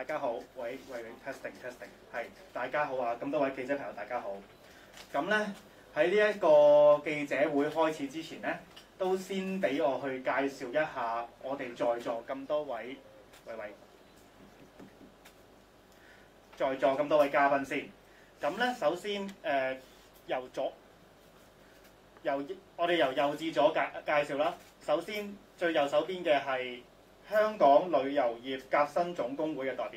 大家好，喂 testing， 係大家好啊！咁多位記者朋友大家好。咁咧喺呢一個記者會開始之前咧，都先俾我去介紹一下我哋在座咁多位，在座咁多位嘉賓先。咁咧首先我哋由右至左介紹啦。首先最右手邊嘅係香港旅遊業革新總工會嘅代表，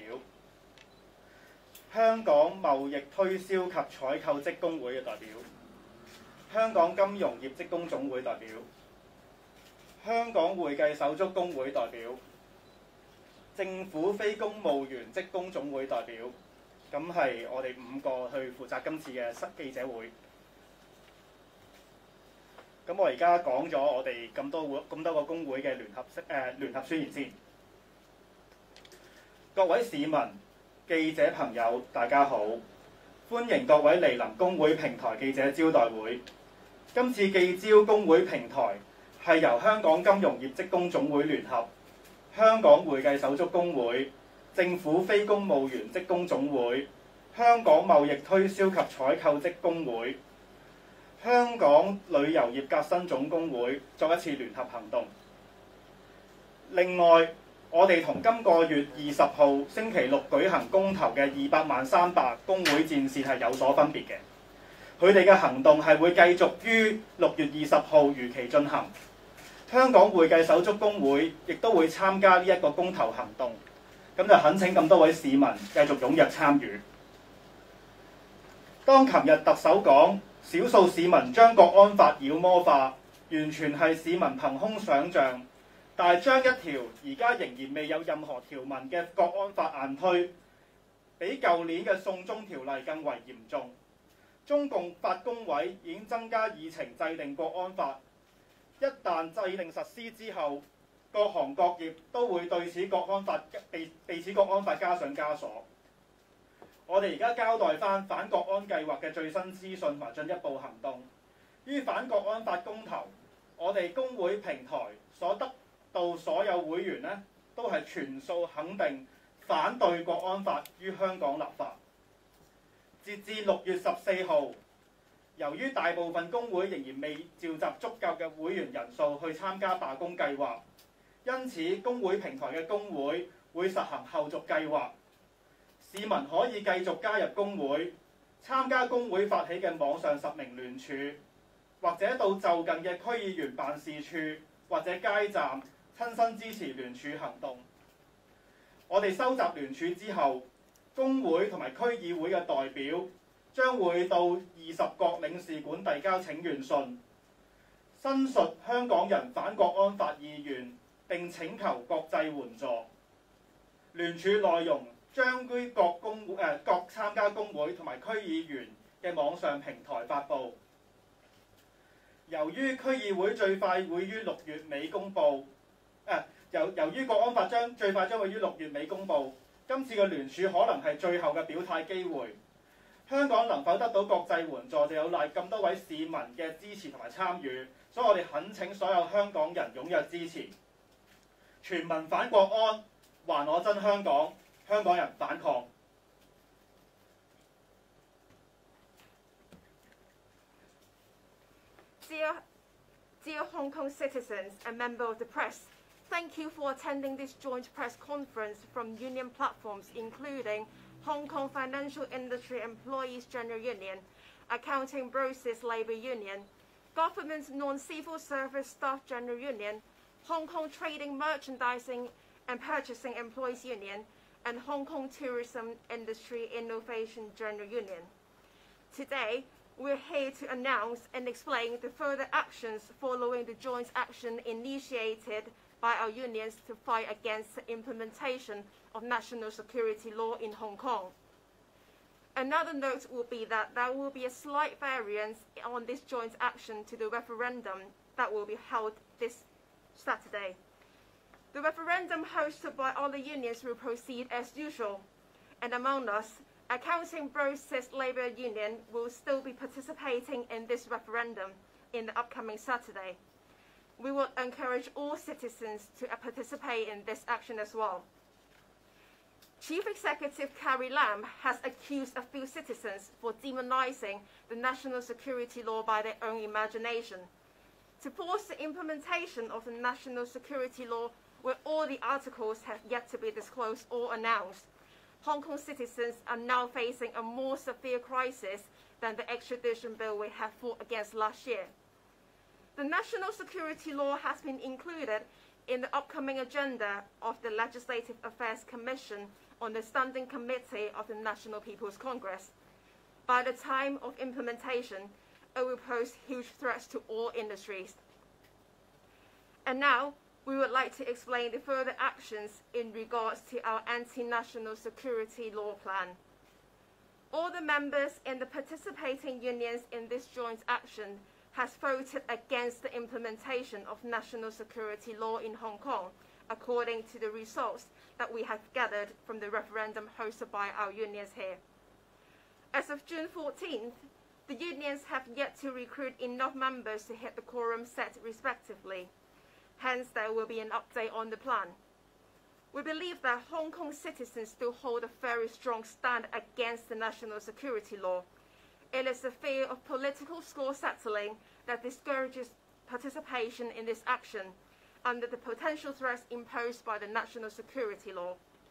香港貿易推銷及採購職工會嘅代表，香港金融業職工總會代表，香港會計手足工會代表，政府非公務員職工總會代表。咁係我哋5個去負責今次嘅記者會。咁我而家講咗我哋咁多個工會嘅聯合宣言先。各位市民、記者朋友，大家好，歡迎各位蒞臨工會平台記者招待會。今次記招工會平台係由香港金融業職工總會聯合、香港會計手足工會、政府非公務員職工總會、香港貿易推銷及採購職工會、香港旅遊業革新總工會作一次聯合行動。另外，我哋同今個月20號星期六舉行公投嘅200300工會戰士係有所分別嘅。佢哋嘅行動係會繼續於6月20號如期進行。香港會計手足工會亦都會參加呢一個公投行動。咁就懇請咁多位市民繼續踴躍參與。當琴日特首講少數市民將國安法妖魔化，完全係市民憑空想像，但係將一條而家仍然未有任何條文嘅國安法硬推，比舊年嘅送中條例更為嚴重。中共法工委已經增加議程制定國安法，一旦制定實施之後，各行各業都會對此國安法被此國安法加上枷鎖。我哋而家交代返反國安計劃嘅最新資訊同埋進一步行動。於反國安法公投，我哋工會平台所得到所有會員呢，都係全數肯定反對國安法於香港立法。截至6月14號，由於大部分工會仍然未召集足夠嘅會員人數去參加罷工計劃，因此工會平台嘅工會會實行後續計劃。市民可以繼續加入工會，參加工會發起嘅網上實名聯署，或者到就近嘅區議員辦事處或者街站親身支持聯署行動。我哋收集聯署之後，工會同埋區議會嘅代表將會到20國領事館遞交請願信，申述香港人反國安法意願，並請求國際援助。聯署內容將於各參加工會同埋區議員嘅網上平台發布。由於區議會最快會於6月尾公佈，由於國安法最快將會於6月尾公佈，今次嘅聯署可能係最後嘅表態機會。香港能否得到國際援助，就有賴咁多位市民嘅支持同埋參與，所以我哋懇請所有香港人踴躍支持。全民反國安，還我真香港，香港人反抗。 Dear Hong Kong citizens and members of the press, thank you for attending this joint press conference from union platforms including Hong Kong Financial Industry Employees General Union, Accounting Brokers Labour Union, Government Non-Civil Service Staff General Union, Hong Kong Trading, Merchandising and Purchasing Employees Union, and Hong Kong Tourism Industry Innovation General Union. Today, we're here to announce and explain the further actions following the joint action initiated by our unions to fight against the implementation of national security law in Hong Kong. Another note will be that there will be a slight variance on this joint action to the referendum that will be held this Saturday. The referendum hosted by other unions will proceed as usual, and among us, Accounting Brokers Labour Union will still be participating in this referendum in the upcoming Saturday. We will encourage all citizens to participate in this action as well. Chief Executive Carrie Lam has accused a few citizens for demonizing the national security law by their own imagination. To force the implementation of the national security law where all the articles have yet to be disclosed or announced, Hong Kong citizens are now facing a more severe crisis than the extradition bill we have fought against last year. The national security law has been included in the upcoming agenda of the Legislative Affairs Commission on the Standing Committee of the National People's Congress. By the time of implementation, it will pose huge threats to all industries. And now, we would like to explain the further actions in regards to our anti-national security law plan. All the members in the participating unions in this joint action has voted against the implementation of national security law in Hong Kong, according to the results that we have gathered from the referendum hosted by our unions here. As of June 14th, the unions have yet to recruit enough members to hit the quorum set respectively. Hence, there will be an update on the plan. We believe that Hong Kong citizens still hold a very strong stand against the national security law. It is the fear of political score settling that discourages participation in this action under the potential threats imposed by the national security law.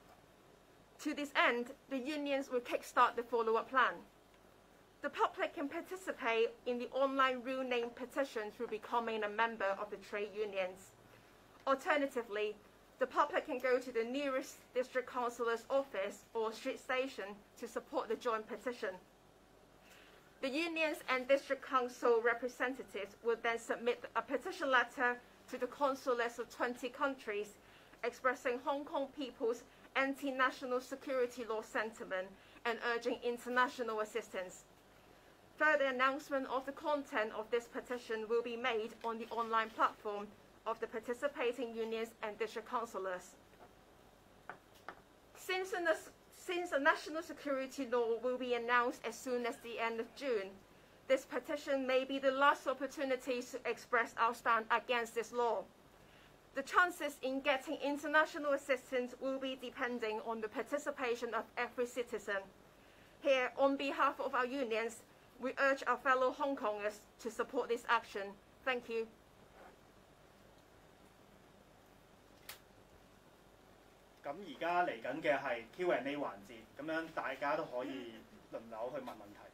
To this end, the unions will kickstart the follow-up plan. The public can participate in the online real name petition through becoming a member of the trade unions. Alternatively, the public can go to the nearest district councillor's office or street station to support the joint petition. The unions and district council representatives will then submit a petition letter to the consulates of 20 countries expressing Hong Kong people's anti-national security law sentiment and urging international assistance. Further announcement of the content of this petition will be made on the online platform of the participating unions and district councillors. Since the national security law will be announced as soon as the end of June, this petition may be the last opportunity to express our stand against this law. The chances in getting international assistance will be depending on the participation of every citizen. Here, on behalf of our unions, we urge our fellow Hong Kongers to support this action. Thank you. 咁而家嚟緊嘅係 Q&A 環節，咁樣大家都可以輪流去問問題。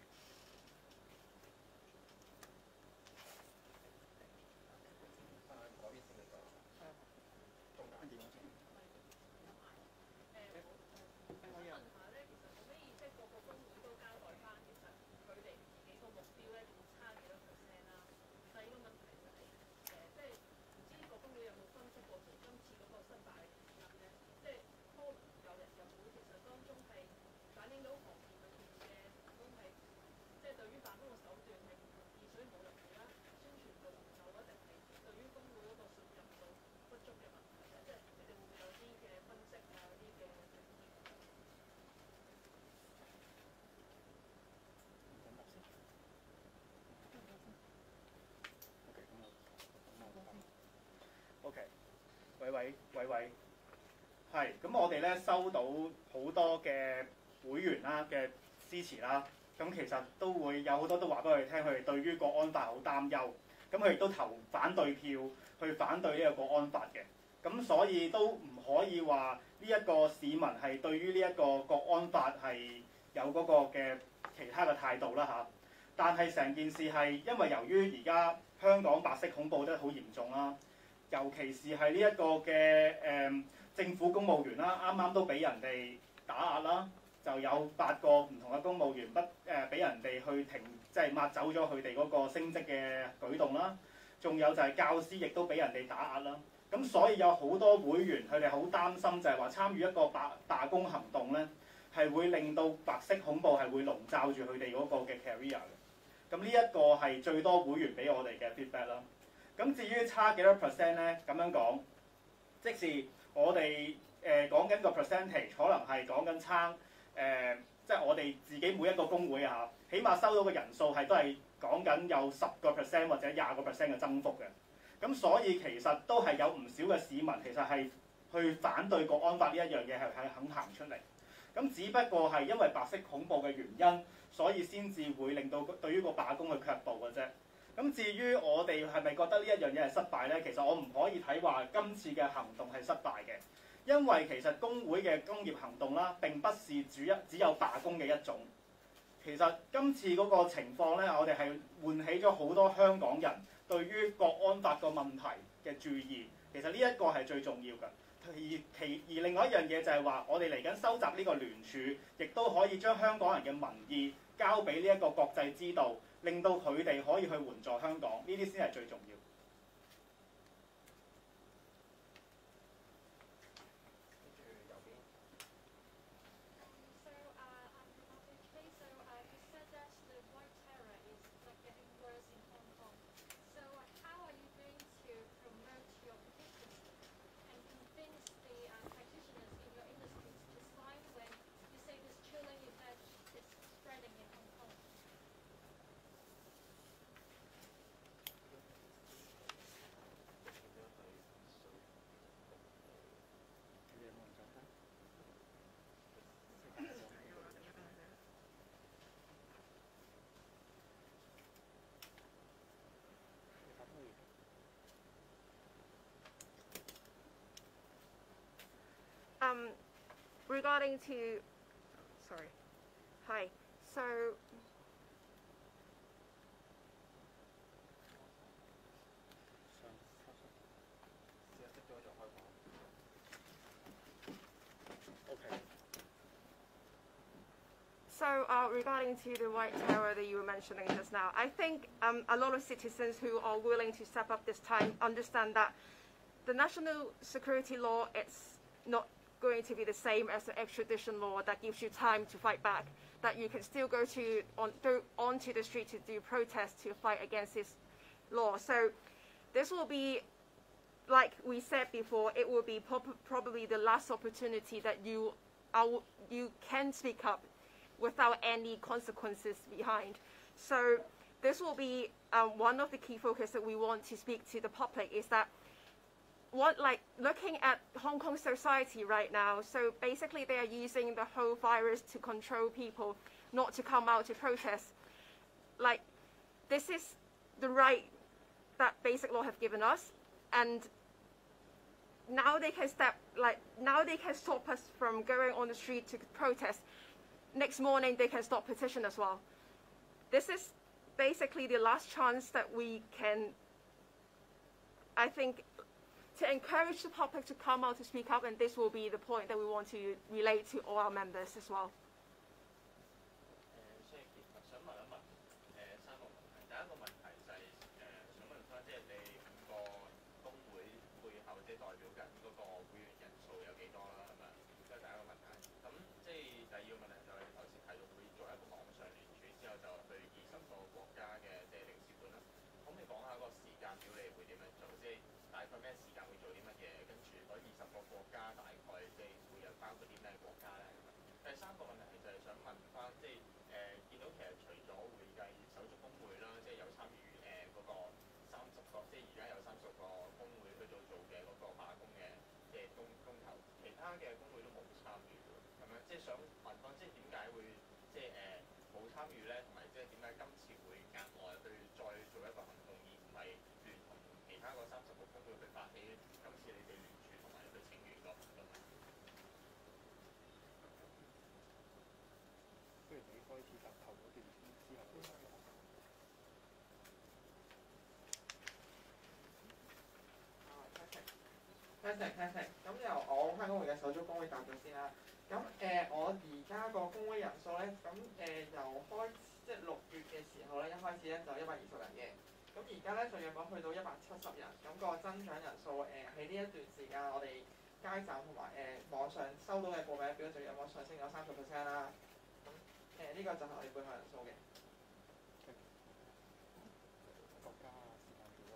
喂，係，咁我哋咧收到好多嘅會員啦嘅支持啦，咁其實都會有好多都話俾我哋聽，佢哋對於國安法好擔憂，咁佢亦都投反對票去反對呢個國安法嘅，咁所以都唔可以話呢一個市民係對於呢一個國安法係有嗰個嘅其他嘅態度啦嚇，但係成件事係因為由於而家香港白色恐怖得好嚴重啦。尤其是係呢一個嘅政府公務員啦，啱啱都俾人哋打壓啦，就有8個唔同嘅公務員俾人哋去即係抹走咗佢哋嗰個升職嘅舉動啦。仲有就係教師亦都俾人哋打壓啦。咁所以有好多會員佢哋好擔心，就係話參與一個罷工行動咧，係會令到白色恐怖係會籠罩住佢哋嗰個嘅 career 嘅。咁呢一個係最多會員俾我哋嘅 feedback 啦。咁至於差幾多 percent 咧？咁樣講，即是我哋講緊個 percentage， 可能係講緊差即係我哋自己每一個工會啊，起碼收到嘅人數係都係講緊有10% 或者20% 嘅增幅嘅。咁所以其實都係有唔少嘅市民其實係去反對國安法呢一樣嘢係肯行出嚟。 咁只不過係因為白色恐怖嘅原因，所以先至會令到對於個罷工去卻步嘅啫。咁至於我哋係咪覺得呢一樣嘢係失敗呢？其實我唔可以睇話今次嘅行動係失敗嘅，因為其實工會嘅工業行動啦，並不是只有罷工嘅一種。其實今次嗰個情況呢，我哋係喚起咗好多香港人對於國安法個問題嘅注意。其實呢一個係最重要嘅。而另外一樣嘢就係話，我哋嚟緊收集呢個聯署，亦都可以將香港人嘅民意交俾呢一個國際知道，令到佢哋可以去援助香港，呢啲先係最重要。 Regarding to, sorry, hi, so regarding to the White Tower that you were mentioning just now, I think a lot of citizens who are willing to step up this time understand that the national security law, it's not going to be the same as the extradition law that gives you time to fight back, that you can still go onto the street to do protests to fight against this law. So this will be, like we said before, it will be probably the last opportunity that you can speak up without any consequences behind. So this will be one of the key focus that we want to speak to the public, is that looking at Hong Kong society right now, so basically they are using the whole virus to control people not to come out to protest. Like, this is the right that basic law have given us, and now they can stop us from going on the street to protest. Next morning they can stop petition as well. This is basically the last chance that we can, I think, to encourage the public to come out to speak up, and this will be the point that we want to relate to all our members as well. 想問一問三個問題。第一個問題就係想問翻，即係你5個工會背後即係代表緊嗰個會員人數有幾多啦？係咪？呢個第一個問題。咁即係第二個問題就係頭先提到會做一個網上聯署之後就去20個國家嘅即係領事館啦。可唔可以講下個時間表你會點樣做？即係大概咩時間會做啲乜嘢？跟住嗰20個國家大概即係會有包括啲咩國家咧？第三個問題就係想問翻，即係見到其實除咗會計手足工會啦，即係有參與嗰個30個，即係而家有30個工會去做嘅嗰個罷工嘅即係公投，其他嘅工會都冇參與喎，咁樣即係想問翻，即係點解會即係冇參與咧？同埋即係點解今次會額外去再做一個行動，而唔係聯同其他嗰30個工會去發起今次你哋聯署同埋去請願個行動啊？ 不如你開始答頭嗰段之後。 Testing，咁由我香港會計手足工會答咗先啦。咁我而家個工會人數咧，咁由即係6月嘅時候咧，一開始咧就120人嘅。咁而家咧仲要講去到170人，咁個增長人數喺呢一段時間，我哋街站同埋網上收到嘅報名表，仲有冇上升咗30% 啦。咁呢個就係我哋背後人數嘅。 國家時間表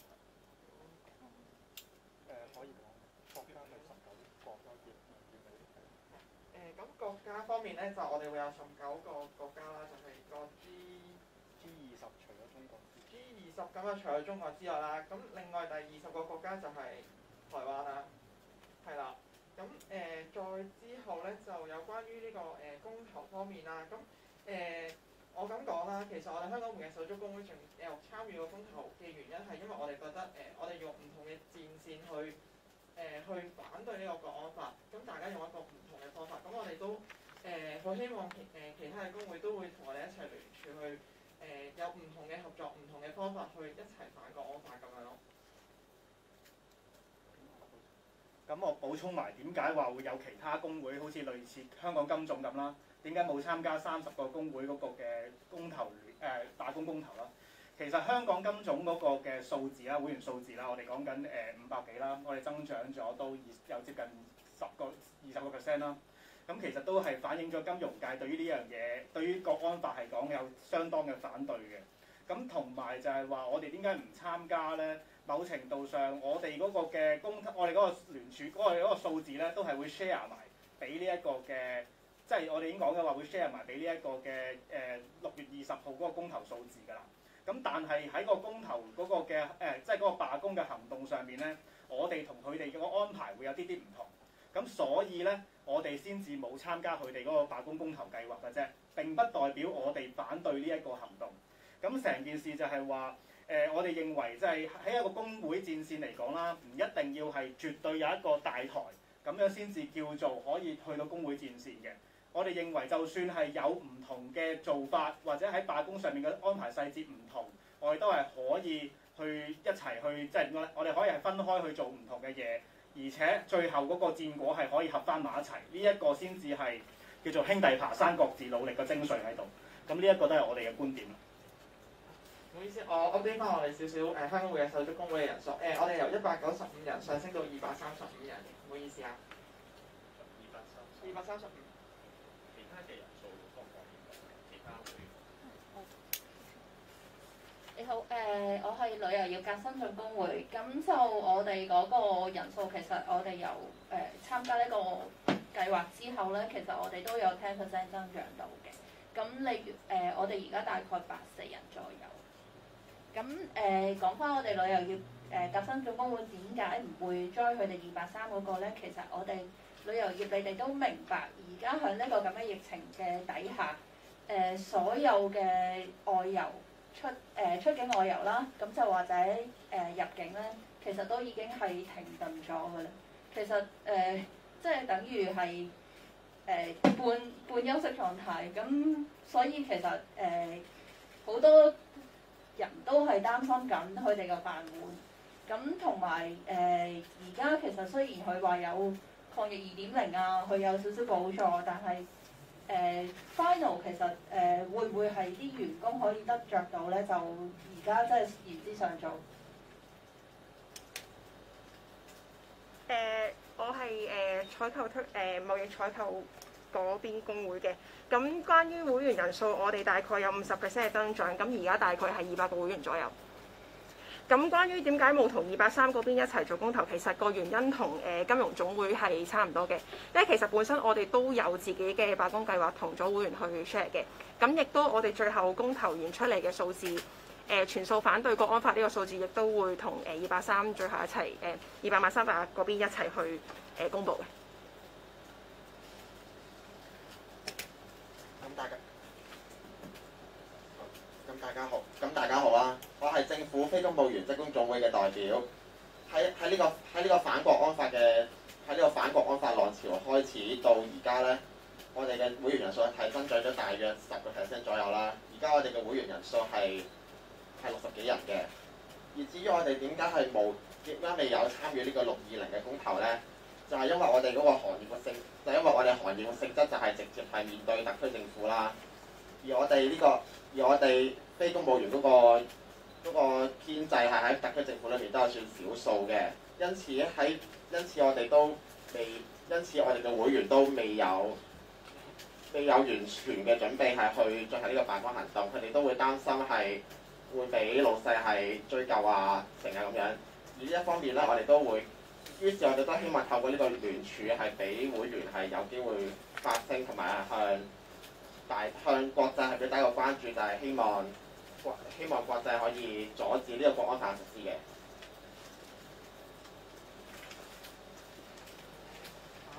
可以講國家係19個國家咁國家方面咧，就我哋會有19個國家啦，就係個 G20 除咗中國 ，G20 咁啊除咗中國之外啦，咁另外第20個國家就係台灣啦，係啦， 咁再之後咧就有關於呢個公投方面啦。咁我咁講啦，其實我哋香港會計手足公會仲有參與個公投嘅原因係因為我哋覺得我哋用唔同嘅戰線去反對呢個國安法，咁大家用一個唔同嘅方法，咁我哋都好希望其他嘅工會都會同我哋一齊聯署去有唔同嘅合作、唔同嘅方法去一齊反國安法咁樣咯。 咁我補充埋點解話會有其他工會好似類似香港金總咁啦？點解冇參加30個工會嗰個嘅公投罷工公投啦？其實香港金總嗰個嘅數字啦，會員數字啦，我哋講緊500幾啦，我哋增長咗都有接近20% 啦。咁其實都係反映咗金融界對於呢樣嘢，對於國安法係講有相當嘅反對嘅。咁同埋就係話我哋點解唔參加咧？某程度上，我哋嗰個嘅我哋嗰個聯署嗰個數字咧，都係會 share 埋俾呢一個嘅，即係我哋已經講嘅話會 share 埋俾呢一個嘅6月20號嗰個公投數字㗎啦。咁但係喺個公投嗰個嘅即係嗰個罷工嘅行動上面咧，我哋同佢哋嘅安排會有啲唔同。咁所以咧，我哋先至冇參加佢哋嗰個罷工公投計劃嘅啫，並不代表我哋反對呢一個行動。咁成件事就係話。我哋認為即係喺一個工會戰線嚟講啦，唔一定要係絕對有一個大台咁樣先至叫做可以去到工會戰線嘅。我哋認為就算係有唔同嘅做法，或者喺罷工上面嘅安排細節唔同，我哋都係可以去一齊去即係點講咧？我哋可以係分開去做唔同嘅嘢，而且最後嗰個戰果係可以合翻埋一齊。呢一個先至係叫做兄弟爬山各自努力嘅精髓喺度。咁呢一個都係我哋嘅觀點。 唔好意思，我 update 翻我哋少少香港會計手足公會嘅人數。我哋由195人上升到235人，唔好意思啊。235。 其他嘅人數方唔方便？其他會你好，我係旅遊業革新進工會，咁就我哋嗰個人數其實我哋由參加呢個計劃之後咧，其實我哋都有10% 增長到嘅。咁例如我哋而家大概84人左右。咁講翻我哋旅遊業革新進工會點解唔會 join 佢哋283嗰個咧？其實我哋旅遊業你哋都明白，而家喺呢個咁嘅疫情嘅底下，所有嘅外遊出境外遊啦，咁就或者入境咧，其實都已經係停頓咗㗎啦。其實即係等於係半休息狀態，咁所以其實好多人都係擔心緊佢哋嘅飯碗，咁同埋而家其實雖然佢話有抗疫2.0啊，佢有少少補助，但係final 其實會唔會係啲員工可以得着到咧？就而家真係言之尚早。 我係採購貿易採購嗰邊工會嘅。咁關於會員人數，我哋大概有50% 嘅增長，咁而家大概係200個會員左右。咁關於點解冇同283嗰邊一齊做公投，其實個原因同金融總會係差唔多嘅，因為其實本身我哋都有自己嘅罷工計劃同咗會員去 share 嘅，咁亦都我哋最後公投完出嚟嘅數字，全數反對國安法呢個數字，亦都會同283最後一齊200-300嗰邊一齊去公佈嘅。 大家好啦，我係政府非公務員職工總會嘅代表。喺呢個反國安法浪潮開始到而家咧，我哋嘅會員人數係增長咗大約10% 左右啦。而家我哋嘅會員人數係60幾人嘅。而至於我哋點解未有參與呢個620嘅公投咧？就係因為我哋嗰個行業嘅性質就係直接係面對特區政府啦。而我哋非公務員嗰個編制係喺特區政府裏面都係算少數嘅，因此我哋嘅會員都未有完全嘅準備係去進行呢個罷工行動，佢哋都會擔心係會俾老細係追究啊，成日咁樣。而呢一方面咧，於是我哋都希望透過呢個聯署係俾會員係有機會發聲，同埋向國際係俾大家一個關注，就係希望國際可以阻止呢個國安法實施嘅。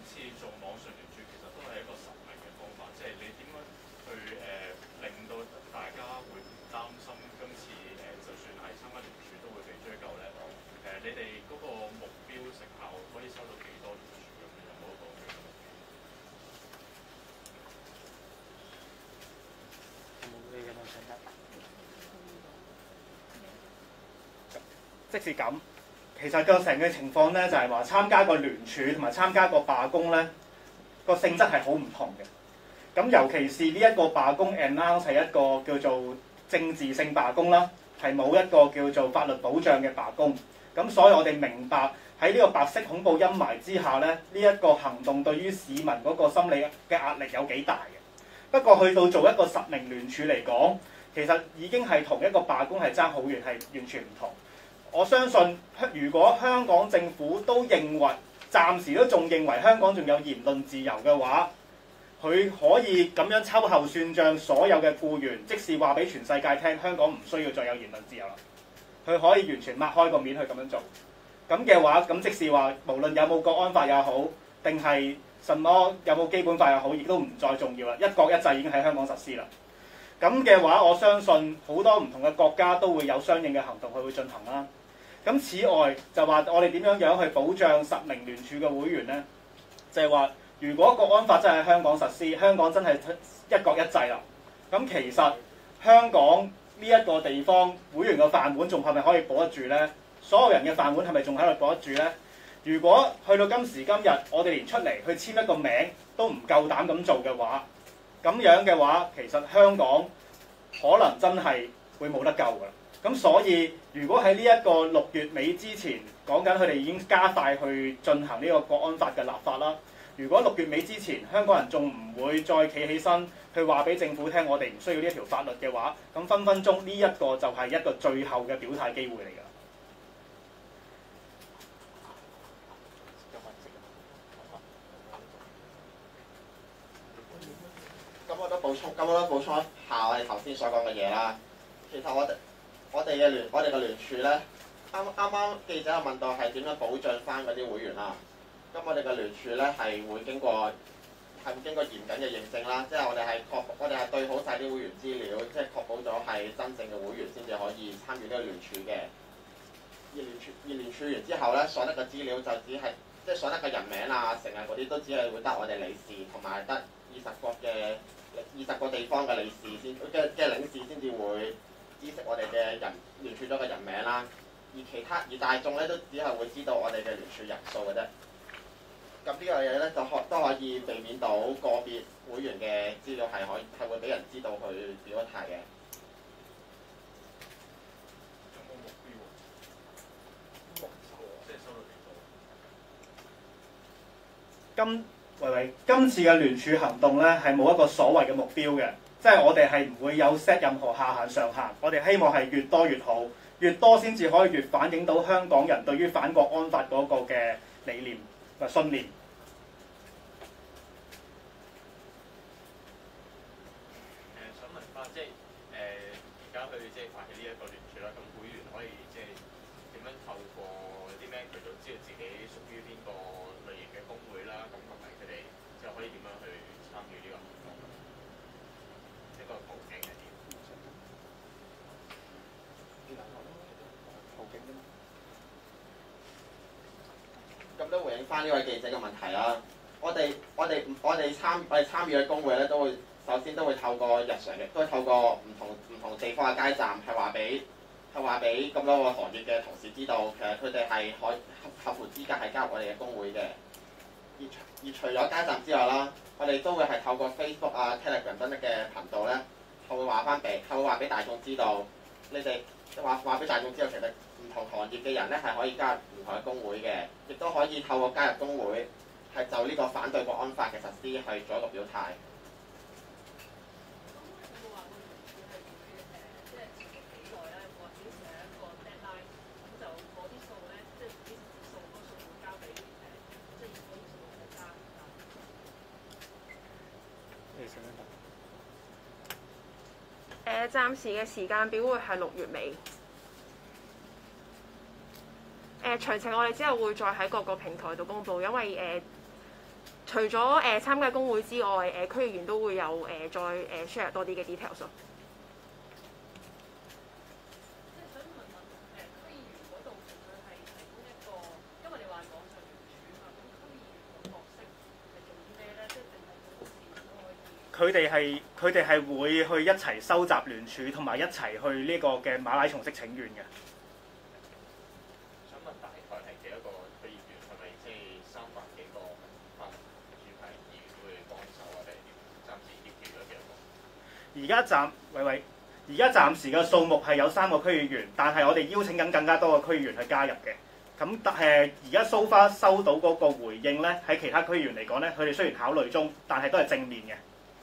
次做網上聯署其實都係一個實名嘅方法，即係你點樣去令到大家會唔擔心今次就算係參加聯署都會被追究咧？你哋嗰個目標成效可以收到幾多聯署咁樣？有冇一個目標？ 即是咁，其實個成嘅情況咧，就係話參加個聯署同埋參加個罷工咧，個性質係好唔同嘅。咁尤其是呢一個罷工 announce 係一個叫做政治性罷工啦，係冇一個叫做法律保障嘅罷工。咁所以我哋明白喺呢個白色恐怖陰霾之下咧，呢一個行動對於市民嗰個心理嘅壓力有幾大嘅。不過去到做一個實名聯署嚟講，其實已經係同一個罷工係爭好遠，係完全唔同。我相信，如果香港政府都認為，暫時都仲認為香港仲有言論自由嘅話，佢可以咁樣秋後算賬所有嘅僱員，即是話俾全世界聽，香港唔需要再有言論自由啦。佢可以完全擘開個面去咁樣做。咁嘅話，咁即是話，無論有冇國安法也好，定係什麼有冇基本法也好，亦都唔再重要啦。一國一制已經喺香港實施啦。咁嘅話，我相信好多唔同嘅國家都會有相應嘅行動，佢會進行啦。咁此外就話我哋點樣去保障實名聯署嘅會員呢？就係話，如果國安法真係喺香港實施，香港真係一國一制啦。咁其實香港呢一個地方會員嘅飯碗仲係咪可以保得住呢？所有人嘅飯碗係咪仲喺度保得住呢？如果去到今時今日，我哋連出嚟去簽一個名都唔夠膽咁做嘅話，咁樣嘅話，其實香港可能真係會冇得救㗎啦。咁所以，如果喺呢一個6月尾之前，講緊佢哋已經加快去進行呢個國安法嘅立法啦。如果6月尾之前，香港人仲唔會再企起身去話俾政府聽，我哋唔需要呢一條法律嘅話，咁分分鐘呢一個就係一個最後嘅表態機會嚟㗎。 咁我都補充一下我哋頭先所講嘅嘢啦。其實我哋嘅聯署咧，啱記者有問到係點樣保障翻嗰啲會員啦。咁我哋嘅聯署咧係會經過嚴謹嘅認證啦，即係我哋係對好晒啲會員資料，即係確保咗係真正嘅會員先至可以參與呢個聯署嘅。而聯署完之後咧，所得嘅資料就只係即係所得嘅人名啊、成日嗰啲都只係會得我哋理事同埋得20個地方嘅理事嘅領事先至會知悉我哋嘅聯署咗嘅人名啦，而大眾咧都只係會知道我哋嘅聯署人數嘅啫。咁呢樣嘢咧都可以避免到個別會員嘅資料係會俾人知道佢表咗態嘅。 有冇目標？即係收到幾多？ 今次嘅聯署行動咧係冇一個所謂嘅目標嘅。即係我哋係唔會有 set 任何下限上限，我哋希望係越多越好，越多先至可以越反映到香港人對於反國安法嗰個嘅理念或信念。 想問翻，即係而家佢即係發起呢一個聯署啦，咁會員可以即係點樣透過啲咩渠道知道自己屬於邊個類型嘅工會啦？咁同埋佢哋就可以點樣去參與呢個行動？個途徑係點？ 咁都回應翻呢位記者嘅問題啦。我哋參與嘅工會咧，首先都會透過日常嘅，都會透過唔同地方嘅街站，係話俾咁多個行業嘅同事知道，其實佢哋係合乎資格係加入我哋嘅工會嘅。而除咗街站之外啦，我哋都會係透過 Facebook 啊、Telegram 等嘅頻道咧，係會話俾大眾知道，你哋話俾大眾知道，其實唔同行業嘅人咧係可以加入唔同嘅工會嘅，亦都可以透過加入工會係就呢個反對國安法嘅實施去做一個表態。 暫時嘅時間表會係6月尾。詳情我哋之後會再喺各個平台度公佈，因為除咗參加工會之外，區議員都會有再share 多啲嘅 details 咯。 即係想問問區議員嗰度其實係提供一個，因為你話網上聯署嘛，咁區議員個角色係做啲咩咧？即係定係做事都可以？ 佢哋係會去一齊收集聯署，同埋一齊去呢個嘅馬拉松式請願嘅。 想問大概係幾多個區議員？係咪即係300幾個泛民主派議員會幫手啊？定暫時協調咗幾多個？而家暫時嘅數目係有3個區議員，但係我哋邀請緊更加多嘅區議員去加入嘅。咁而家so far收到嗰個回應咧，喺其他區議員嚟講咧，佢哋雖然考慮中，但係都係正面嘅。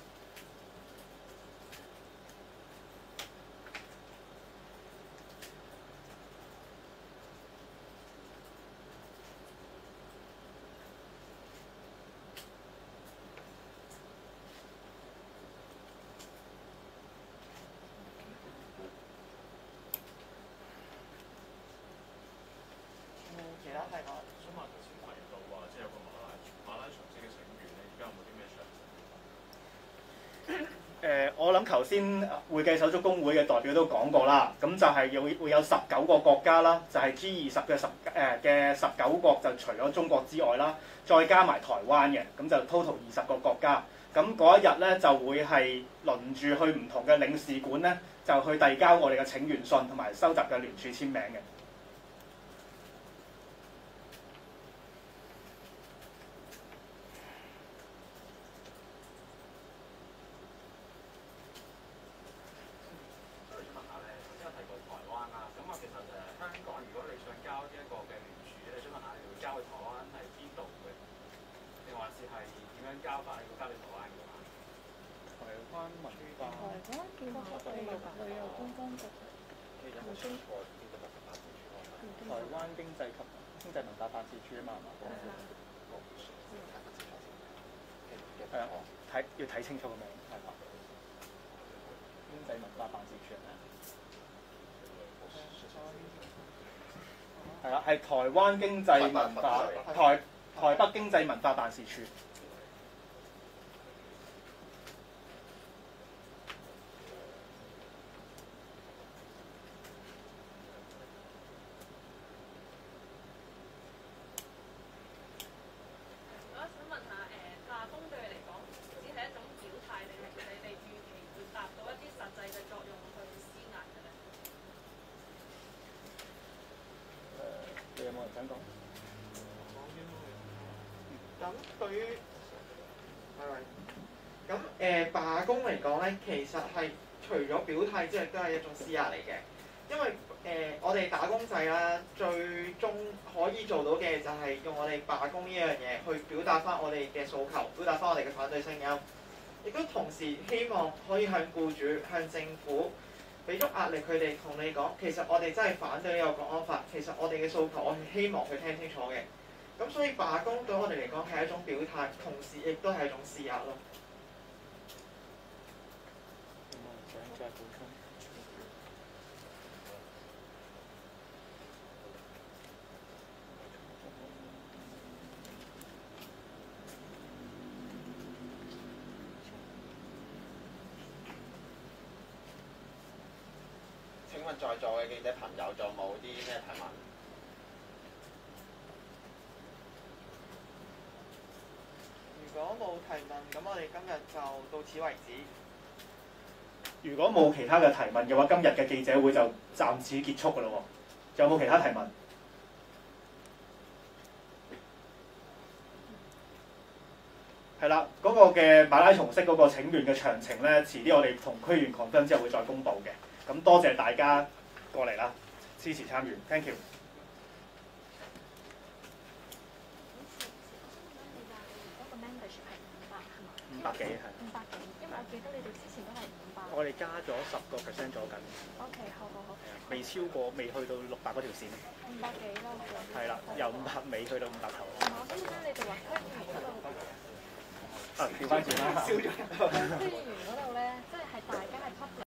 其他題目。 想問頭先提到話，即係有個馬拉松式嘅請願咧，而家有冇啲咩詳情？ 我諗頭先會計手足工會嘅代表都講過啦，咁就係會有19個國家啦，就係 G20嘅19國就除咗中國之外啦，再加埋台灣嘅，咁就 total 20個國家。咁嗰一日咧就會係輪住去唔同嘅領事館咧，就去遞交我哋嘅請願信同埋收集嘅聯署簽名嘅。台灣經濟及經濟文化辦事處啊嘛，係啊，要睇清楚個名，係嘛？經濟文化辦事處係咪？係啦，係台灣經濟文化台北經濟文化辦事處。有冇人想講？ 咁對於咁罷工嚟講咧，其實係除咗表態之外，都係一種施壓嚟嘅。因為我哋打工仔啦，最終可以做到嘅就係用我哋罷工呢樣嘢去表達翻我哋嘅訴求，表達翻我哋嘅反對聲音，亦都同時希望可以向僱主、向政府俾足壓力，佢哋同你講，其實我哋真係反對呢個國安法，其實我哋嘅訴求，我係希望佢聽清楚嘅。咁所以罷工對我哋嚟講係一種表態，同時亦都係一種施壓咯。 請問在座嘅記者朋友仲有冇啲咩提問？ 如果冇提問，咁我哋今日就到此為止。 如果冇其他嘅提問嘅話，今日嘅記者會就暫時結束㗎啦喎。仲有冇其他提問？係啦，嗰個嘅馬拉松式嗰個請願嘅詳情咧，遲啲我哋同區議員 confirm 之後會再公佈嘅。咁多謝大家過嚟啦，支持參與 ，thank you。500幾係。 500幾，因為我記得你哋之前都係500。 我哋加咗10%咗緊。 OK，好。 未超過，未去到600嗰條線。 500幾咯。 係啦，由500尾去到500頭。 我想問你哋話區議員嗰度。 調翻轉啦。 區議員嗰度咧，即係大家係